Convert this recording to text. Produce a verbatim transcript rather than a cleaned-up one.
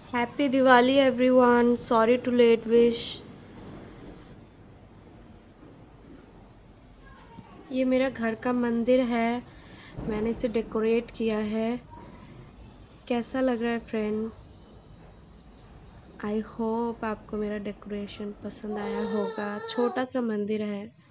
Happy Diwali everyone, sorry to late wish. ये मेरा घर का मंदिर है, मैंने इसे डेकोरेट किया है। कैसा लग रहा है फ्रेंड? आई होप आपको मेरा डेकोरेशन पसंद आया होगा। छोटा सा मंदिर है।